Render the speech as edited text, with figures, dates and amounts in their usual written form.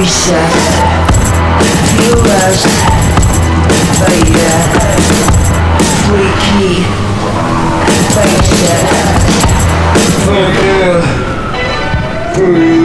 reset. You rest, but yeah, freaky, face it. For you,